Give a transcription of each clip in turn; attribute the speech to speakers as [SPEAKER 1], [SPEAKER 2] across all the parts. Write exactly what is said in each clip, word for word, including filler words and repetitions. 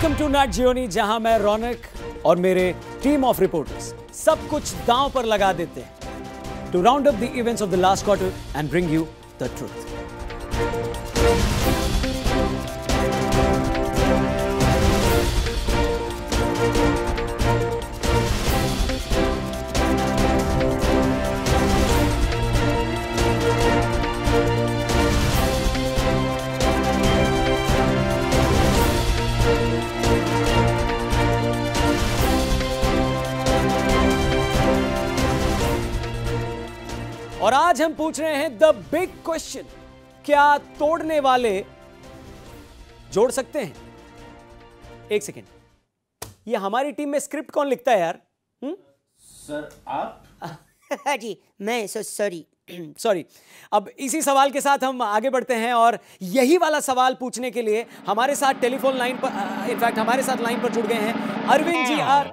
[SPEAKER 1] Welcome to NAT Gionee, जहां मैं रौनक और मेरे टीम ऑफ रिपोर्टर्स सब कुछ दांव पर लगा देते हैं to round up the events of the last quarter and bring you the truth. और आज हम पूछ रहे हैं द बिग क्वेश्चन, क्या तोड़ने वाले जोड़ सकते हैं? एक सेकेंड, ये हमारी टीम में स्क्रिप्ट कौन लिखता है यार? हुँ?
[SPEAKER 2] सर आप?
[SPEAKER 3] जी मैं सॉरी
[SPEAKER 1] सॉरी। अब इसी सवाल के साथ हम आगे बढ़ते हैं और यही वाला सवाल पूछने के लिए हमारे साथ टेलीफोन लाइन पर, इनफैक्ट हमारे साथ लाइन पर जुड़ गए हैं अरविंद जी। आर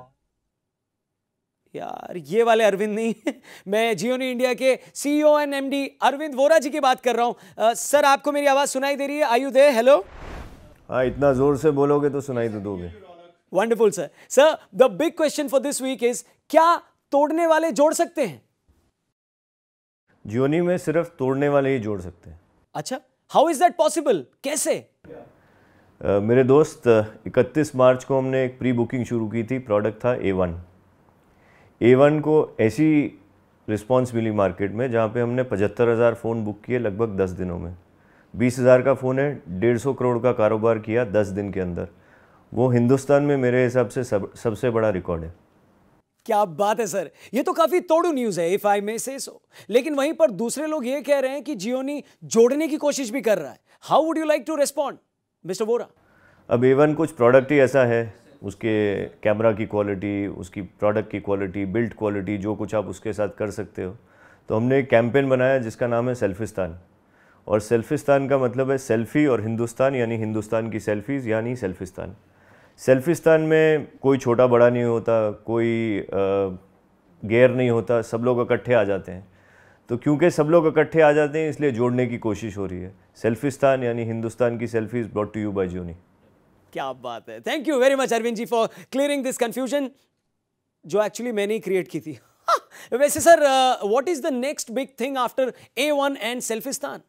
[SPEAKER 1] यार ये वाले अरविंद नहीं मैं जियोनी इंडिया के CEO and MD Arvind Vora ji की बात कर रहा हूं। सर आपको मेरी आवाज सुनाई दे रही है? Are you there? हेलो।
[SPEAKER 4] हाँ, इतना जोर से बोलोगे तो सुनाई तो दोगे।
[SPEAKER 1] Wonderful sir. Sir the big question for this week is, क्या तोड़ने वाले जोड़ सकते हैं?
[SPEAKER 4] जियोनी में सिर्फ तोड़ने वाले ही जोड़ सकते हैं।
[SPEAKER 1] अच्छा, हाउ इज दैट पॉसिबल? कैसे?
[SPEAKER 4] uh, मेरे दोस्त इकतीस मार्च को हमने एक प्री बुकिंग शुरू की थी। प्रोडक्ट था ए वन। ए वन को ऐसी रिस्पांस मिली मार्केट में जहाँ पे हमने पचहत्तर हज़ार फ़ोन बुक किए लगभग दस दिनों में। बीस हज़ार का फ़ोन है, डेढ़ सौ करोड़ का कारोबार किया दस दिन के अंदर। वो हिंदुस्तान में मेरे हिसाब से सब सबसे बड़ा रिकॉर्ड है।
[SPEAKER 1] क्या बात है सर, ये तो काफी तोड़ू न्यूज़ है, इफ आई मे से सो। लेकिन वहीं पर दूसरे लोग ये कह रहे हैं कि जियोनी जोड़ने की कोशिश भी कर रहा है। How would you like to respond mister Vora?
[SPEAKER 4] अब ए वन कुछ प्रोडक्ट ही ऐसा है, उसके कैमरा की क्वालिटी, उसकी प्रोडक्ट की क्वालिटी, बिल्ड क्वालिटी, जो कुछ आप उसके साथ कर सकते हो। तो हमने एक कैंपेन बनाया जिसका नाम है सेल्फिस्तान। और सेल्फिस्तान का मतलब है सेल्फी और हिंदुस्तान, यानी हिंदुस्तान की सेल्फीज़ यानी सेल्फिस्तान। सेल्फिस्तान में कोई छोटा बड़ा नहीं होता, कोई गैर नहीं होता, सब लोग इकट्ठे आ जाते हैं। तो क्योंकि सब लोग इकट्ठे आ जाते हैं इसलिए जोड़ने की कोशिश हो रही है। सेल्फिस्तान यानी हिंदुस्तान की selfies brought to you by Gionee.
[SPEAKER 1] क्या बात है, thank you very much Arvind ji for clearing this confusion, जो एक्चुअली मैंने ही क्रिएट की थी। वैसे sir, what is the next big thing after A one and सेल्फिस्तान?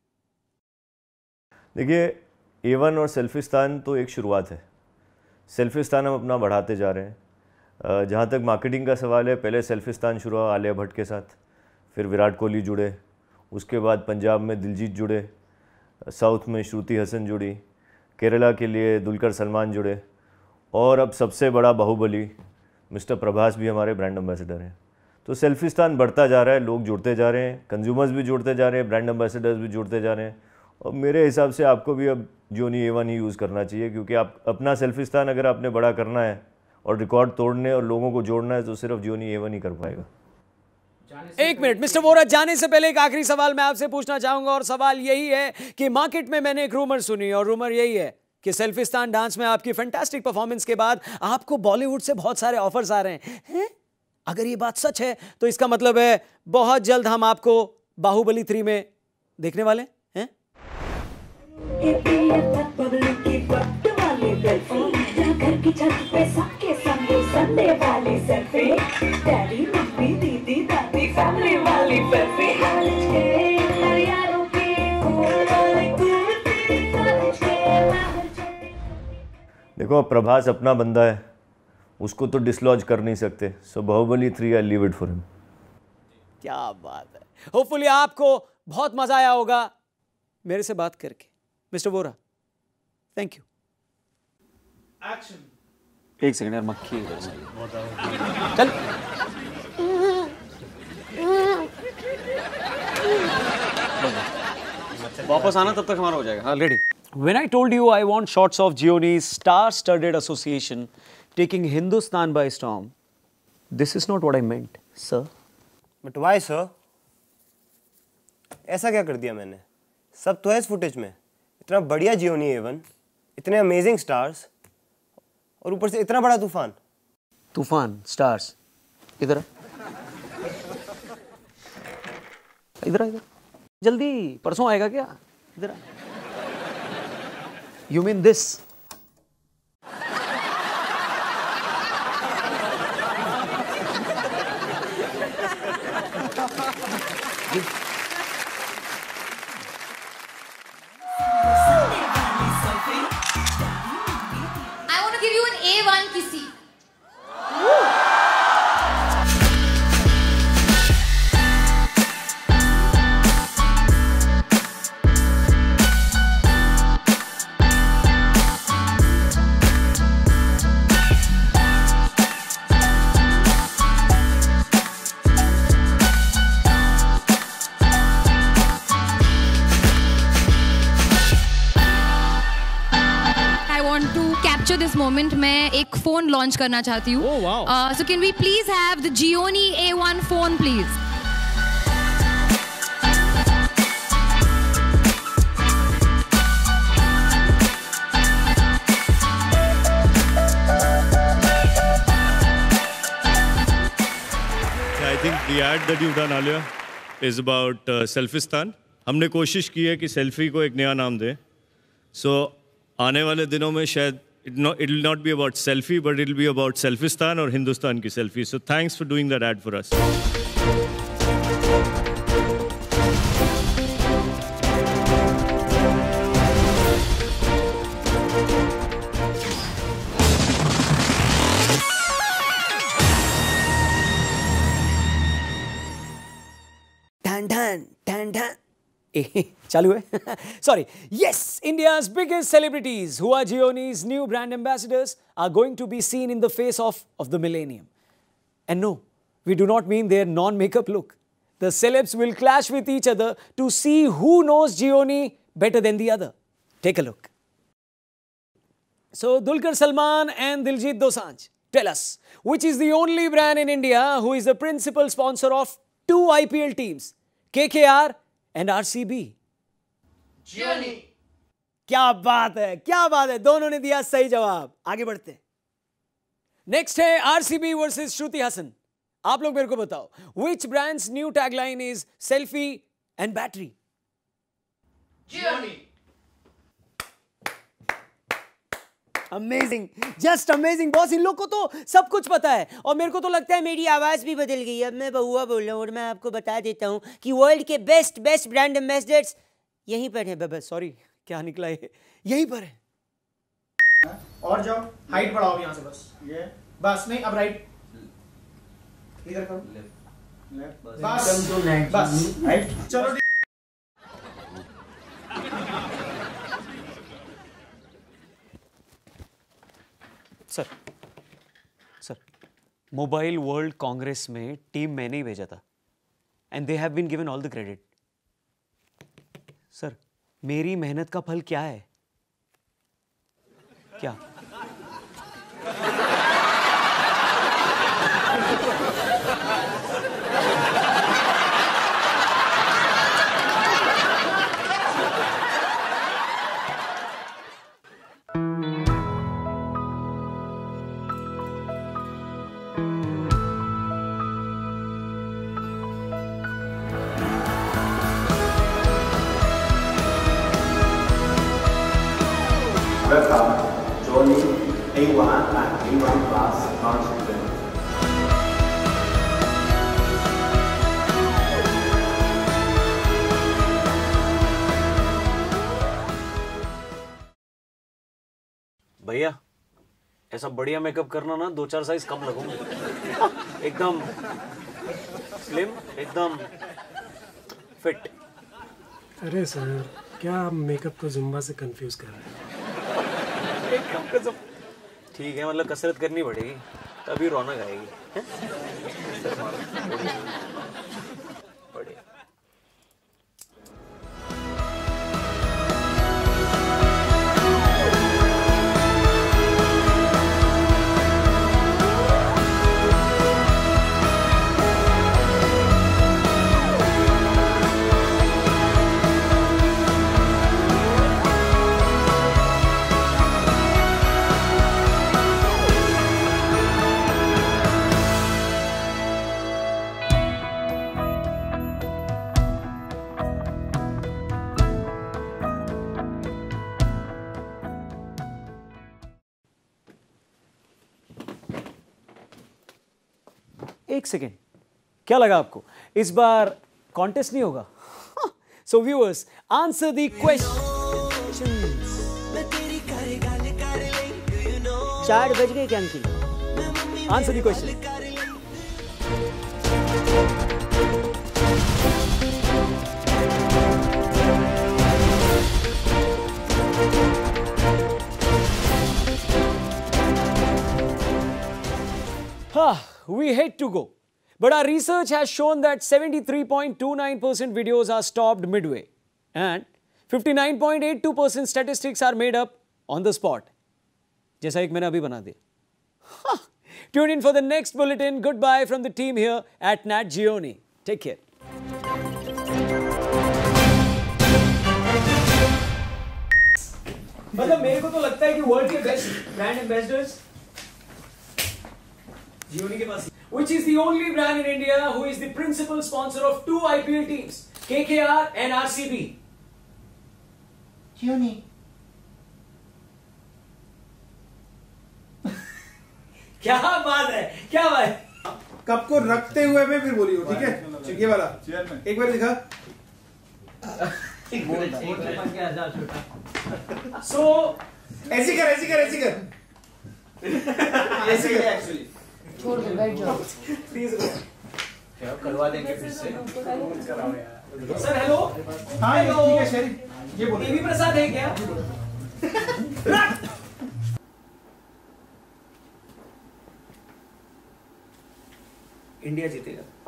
[SPEAKER 4] देखिए, ए वन और सेल्फिस्तान तो एक शुरुआत है। सेल्फिस्तान हम अपना बढ़ाते जा रहे हैं। जहाँ तक मार्केटिंग का सवाल है, पहले सेल्फिस्तान शुरू हुआ आलिया भट्ट के साथ, फिर विराट कोहली जुड़े, उसके बाद पंजाब में दिलजीत जुड़े, साउथ में श्रुति हसन जुड़ी, केरला के लिए दुलकर सलमान जुड़े, और अब सबसे बड़ा बाहुबली मिस्टर प्रभास भी हमारे ब्रांड एम्बेसडर हैं। तो सेल्फिस्तान बढ़ता जा रहा है, लोग जुड़ते जा रहे हैं, कंज्यूमर्स भी जुड़ते जा रहे हैं, ब्रांड एम्बेसडर्स भी जुड़ते जा रहे हैं। और मेरे हिसाब से आपको भी अब जियोनी ए वन ही यूज़ करना चाहिए, क्योंकि आप अपना सेल्फिस्तान अगर आपने बड़ा करना है और रिकॉर्ड तोड़ने और लोगों को जोड़ना है तो सिर्फ जियोनी ए वन ही कर पाएगा।
[SPEAKER 1] एक मिनट मिस्टर वोरा, जाने से पहले एक आखिरी सवाल मैं आपसे पूछना चाहूंगा, और सवाल यही है कि मार्केट में मैंने एक रूमर सुनी, और रूमर यही है कि सेल्फिस्तान डांस में आपकी फैंटास्टिक परफॉर्मेंस के बाद आपको बॉलीवुड से बहुत सारे ऑफर्स आ रहे हैं, हैं? अगर ये बात सच है तो इसका मतलब है बहुत जल्द हम आपको बाहुबली थ्री में देखने वाले हैं।
[SPEAKER 4] देखो, अब प्रभास अपना बंदा है, उसको तो डिसलॉज कर नहीं सकते। So Baahubali three I leave it for him.
[SPEAKER 1] क्या बात है, होपफुली आपको बहुत मजा आया होगा मेरे से बात करके। Mister Vora, thank you.
[SPEAKER 2] Action.
[SPEAKER 5] एक सेकंड यार, मक्खी
[SPEAKER 1] चल।
[SPEAKER 5] वापस आना, तब तक हमारा हो जाएगा। हाँ, ready.
[SPEAKER 1] When I told you I want shots of Jioni's star-studded association taking Hindustan by storm, this is not what I meant, sir.
[SPEAKER 6] But why, sir? ऐसा क्या कर दिया मैंने? सब तो है इस फुटेज में। इतना बढ़िया जियोनी ए वन, इतने अमेजिंग स्टार्स, और ऊपर से इतना बड़ा तूफान।
[SPEAKER 1] तूफान, स्टार्स, इधर इधर इधर जल्दी, परसों आएगा क्या? इधर you mean this?
[SPEAKER 7] I want to give you an A one kissy.
[SPEAKER 8] This moment मैं एक फोन लॉन्च करना चाहती हूँ.
[SPEAKER 1] Oh, wow.
[SPEAKER 8] So can we please have the Gionee A one phone please.
[SPEAKER 9] I think the ad that you've done earlier is about uh, Selfistan. हमने कोशिश की है कि सेल्फी को एक नया नाम दें. So आने वाले दिनों में शायद it not it will not be about selfie, but it will be about Selfistan और हिंदुस्तान की selfie. So thanks for doing that ad for us.
[SPEAKER 1] Dun dun dun dun. चालू है. Sorry. Yes, India's biggest celebrities who are Gionee's new brand ambassadors are going to be seen in the face of of the millennium. And no, we do not mean their non-makeup look. The celebs will clash with each other to see who knows Gionee better than the other. Take a look. So Dulquer Salmaan and Diljit Dosanjh, tell us, which is the only brand in India who is the principal sponsor of two I P L teams, K K R and R C B?
[SPEAKER 2] Gionee.
[SPEAKER 1] क्या बात है, क्या बात है, दोनों ने दिया सही जवाब. आगे बढ़ते हैं. नेक्स्ट है आरसीबी वर्सेस श्रुति हसन. आप लोग मेरे को बताओ, which brand's new tagline is selfie and battery?
[SPEAKER 2] Gionee.
[SPEAKER 1] Amazing, just amazing boss. इन लोग को तो सब कुछ पता है.
[SPEAKER 3] और मेरे को तो लगता है मेरी आवाज़ भी बदल गई. अब मैं बहुआ बोल रहा हूँ और मैं आपको बता देता हूँ कि वर्ल्ड के बेस्ट बेस्ट ब्रांड एम्बेसडर्स यहीं पर हैं. बस
[SPEAKER 1] सॉरी, क्या निकला ये, यहीं पर है.
[SPEAKER 10] और जाओ, हाइट बढ़ाओ यहाँ से. बस ये बस नहीं, अब राइट इधर करो. लेफ्ट बस बस राइट. चलो
[SPEAKER 1] sir, sir mobile world congress में टीम मैंने ही भेजा था and they have been given all the credit. Sir, मेरी मेहनत का फल क्या है? क्या?
[SPEAKER 2] Welcome, Gionee A one and A one Plus launch event.
[SPEAKER 5] भैया, ऐसा बढ़िया मेकअप करना ना दो चार साइज कम लगूंगा. एकदम स्लिम, एकदम फिट.
[SPEAKER 11] अरे सर, क्या आप मेकअप को जुम्बा से कंफ्यूज कर रहे हैं?
[SPEAKER 5] ठीक है, मतलब कसरत करनी पड़ेगी तभी रौनक आएगी. बढ़िया.
[SPEAKER 1] एक सेकेंड, क्या लगा आपको? इस बार कॉन्टेस्ट नहीं होगा? So viewers, answer the question.
[SPEAKER 3] चार बज गए क्या uncle?
[SPEAKER 1] Answer the question. We hate to go, but our research has shown that seventy-three point two nine percent videos are stopped midway and fifty-nine point eight two percent statistics are made up on the spot. जैसा एक मैंने अभी बना दिया। Tune in for the next bulletin. Goodbye from the team here at Nat Gioni. Take care. मतलब मेरे को तो लगता है कि वर्ल्ड के बेस्ट ब्रांड एम्बेसडर्स जियोनी के पास, which is the only brand in India who is the principal sponsor of two I P L teams, K K R and R C B.
[SPEAKER 10] Gionee.
[SPEAKER 1] क्या बात है, क्या बात है।
[SPEAKER 10] Cup को रखते हुए में फिर बोलियो, ठीक है? ये वाला एक बार दिखा।
[SPEAKER 1] So
[SPEAKER 10] ऐसी कर, ऐसी कर, ऐसी कर, ऐसी कर। एक्चुअली
[SPEAKER 7] छोड़ दो, बैठ जाओ।
[SPEAKER 5] क्या करवा देंगे फिर से?
[SPEAKER 1] Sir hello.
[SPEAKER 10] हाँ ये ठीक है शेरी, ये बोलो।
[SPEAKER 1] टीवी प्रसाद है क्या?
[SPEAKER 10] इंडिया जीतेगा।